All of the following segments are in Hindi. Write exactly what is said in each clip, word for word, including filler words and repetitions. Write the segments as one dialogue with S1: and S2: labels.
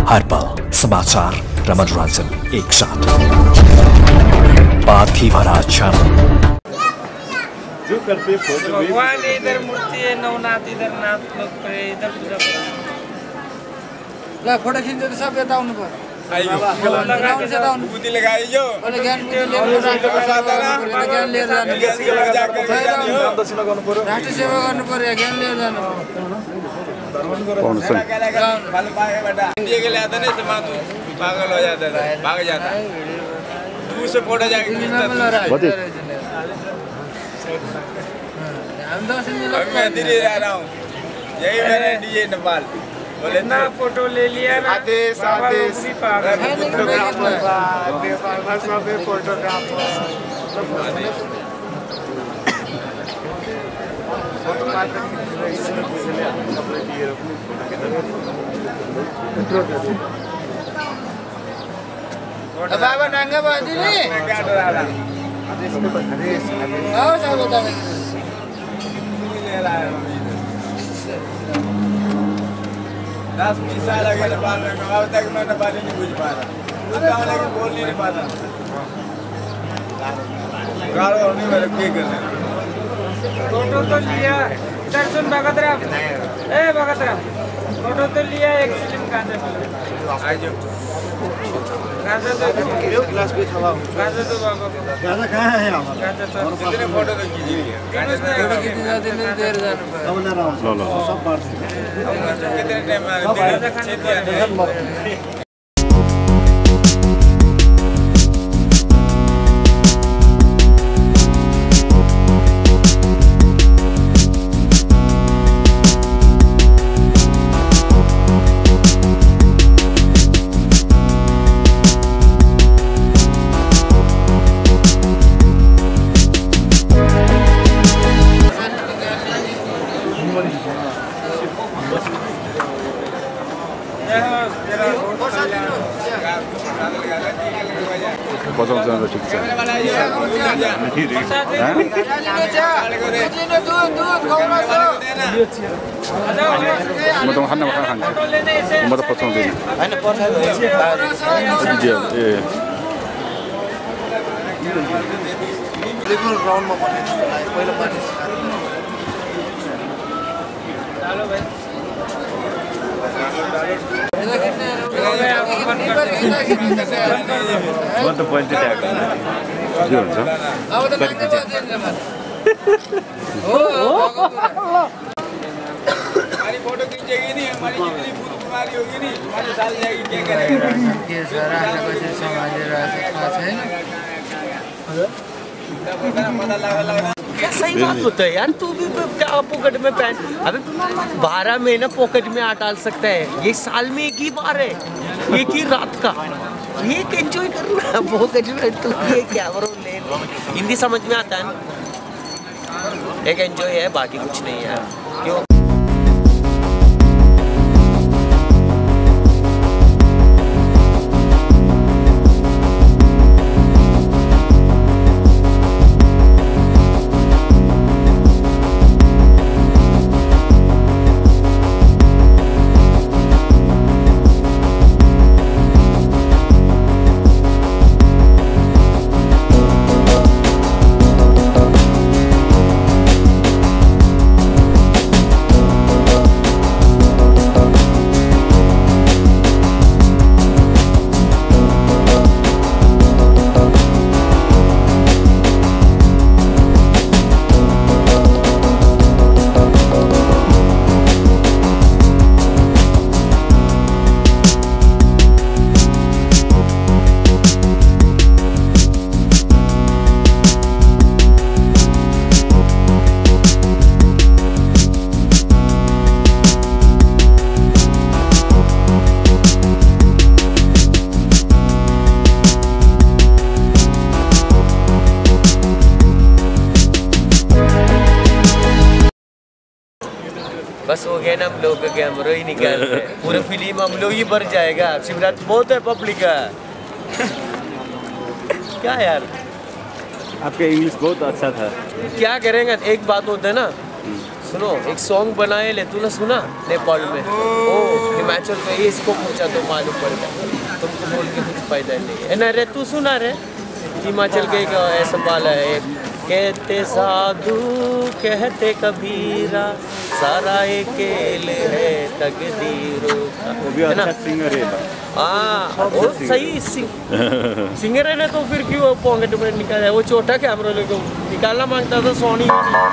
S1: हर पल समाचार र मनोरञ्जन एक साथ। बात ही भरा क्षण।
S2: भगवान इधर मूर्ति है, नवनाथ इधर नाथ लोग पे इधर पूजा करो।
S3: ला फोटो खींचो तो सब यता आउनु पर्यो।
S2: लगा के जाओ बुद्धि लगाई जो
S3: अनि ज्ञान बुद्धि लिएर ज्ञान लिएर जानु
S4: दक्षिणा गर्नु पर्यो,
S3: राष्ट्र सेवा गर्नु पर्यो, ज्ञान लिएर जानु
S2: इंडिया के लाता नहीं तो मातू पागल हो जाता है, भाग जाता है। दूर से फोटो जाके खींचता मैं धीरे आ रहा हूँ, यही मेरा डीजे नेपाल बोले ना फोटो ले लिया ना आदेश आदेश
S3: बाबा नांगा बाजी नी आओ सब बता
S2: दस बीस साल लगे नेपाल में, अब तक मैं नेपाली नहीं बुझ पा रहा, लेकिन बोल नहीं पाता। गाड़ो होने वाले क्या करना? फोटो तो लिया, इधर सुन भगतराम, ए भगतराम, फोटो तो लिया एक फिल्म का था। आजो, गाजा तो ग्लास भी छवा, गाजा तो बाबा, गाजा कहाँ है हमारा? गाजा तो कितने फोटो तो कीजिए? फोटो कितने जाते हैं देर जाने पर? लो लो, सब बात। कितने टाइम में? गाजा खाने पर
S4: पचाउँ जाँदा ठिक छ। म त खान्न खाना खान्छु, म त पचाउँदैन। ए
S3: राउन्डमा भन्ने जस्तो लाग्यो पहिला पानी
S4: म त पैँतिस ट्याग के हुन्छ
S2: हमारी फोटो खींचेगी नहीं, हमारी जितनी भूत बीमारी होगी नहीं, हमारे साल जाएगी क्या करेगा?
S5: क्या सही बात होता है यार, तू भी क्या पॉकेट में पैन, अबे बारह महीना पॉकेट में आ डाल सकता है, ये साल में एक ही बार है, एक ही रात का, ये एंजॉय करना पॉकेट में, तो ये क्या करो ले, हिंदी समझ में आता है ना, एक एंजॉय है, बाकी कुछ नहीं है क्यों। बस हो गया ना, हम लोग कैमरा ही निकाल रहे हैं, पूरा फिल्म हम लोग ही भर जाएगा। शिवरात्रि बहुत है पब्लिक का क्या यार।
S4: आपका इंग्लिश बहुत अच्छा था।
S5: क्या करेंगे, एक बात होता है ना, सुनो एक सॉन्ग बनाए ले, तूने सुना नेपाल में? ओ हिमाचल में, ये इसको पूछा तो मालूम पड़ गया, तुमको बोल के कुछ फायदा नहीं है ना रे। तू सुना रे हिमाचल के का ऐसा बाल है, कहते साधु कहते कबीरा सारा अकेले है तकदीरों का।
S4: वो भी अच्छा सिंगर है।
S5: हाँ वो सही सिंग सिंगर है ना, तो फिर क्यों पॉकेट में निकाला है? वो छोटा कैमरा लेको निकालना मांगता था, सोनी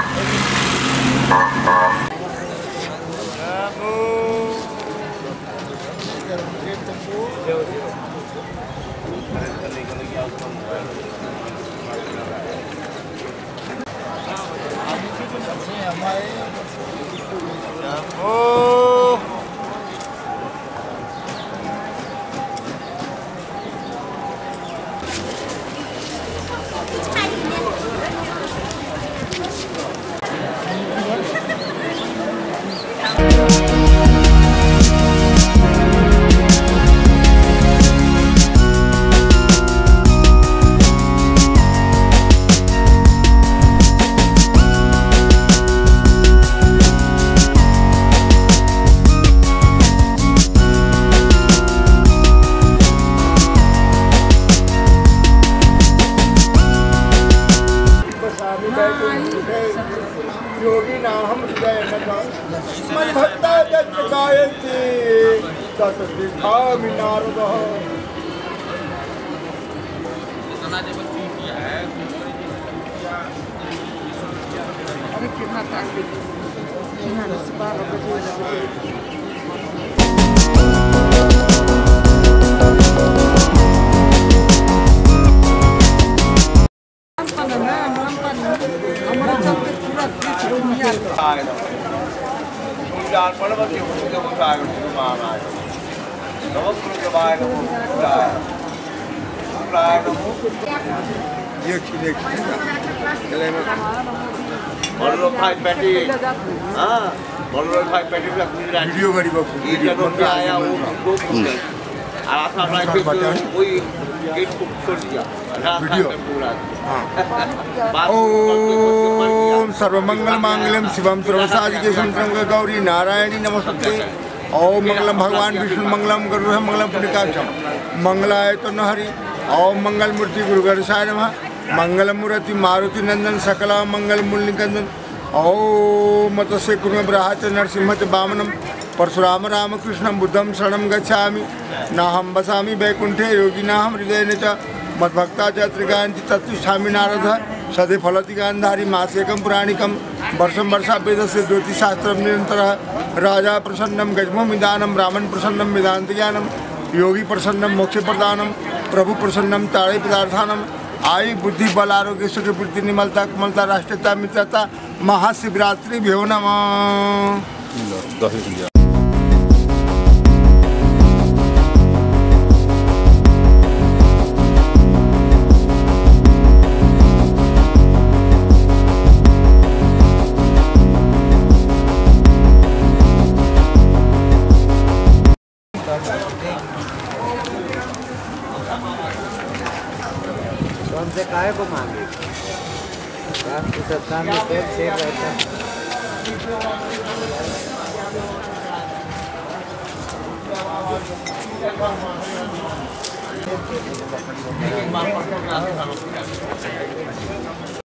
S6: योगी नाम हृदय मन भक्ता जत्र गायन्ति तत् दिखामि नारद।
S3: अरे कितना टाइम
S6: वीडियो बड़ी वीडियो आया ओम सर्वमंगल मांगल्यम शिवम सर्वसाधिके शंकरं गौरी नारायणी नमस्ते। ओम मंगलम भगवान विष्णु मंगलम गरुड़ मंगलम पुण्यकाक्षम मंगलाय तो हरि। ओम मंगल मूर्ति गुरु गणेशाय नमः। मंगल मूर्ति मारुति नंदन सकला मंगल मूलनिकंदन। ओम मतस्य कुर्म ब्राहत नरसिंह वामनम परशुराम रामकृष्णं बुद्धं शरणं गच्छामि। नाहं वसामि वैकुंठे योगिनां हृदयेन च मद्भक्ता च त्रिगायन्ति तत्तिष्ठामि नारद। सदे फलति गान्धारी मासेकं पुराणिकं वर्षं वर्षाभेदस्य ज्योतिषशास्त्रं निरन्तरः। राजा प्रसन्नं गजमोमिदानं ब्राह्मण प्रसन्नं वेदान्त ज्ञानं योगी प्रसन्नं मोक्ष प्रदानं प्रभु प्रसन्नं ताड़े पदार्थानं। आयु बुद्धि बल आरोग्य सुख वृद्धि निमलता कुमलता राष्ट्रीयता मित्रता महाशिवरात्रि भ्यो नमः।
S2: हमसे काहे को मांगे यार, तू सत्ता में पेट सेफ रहता।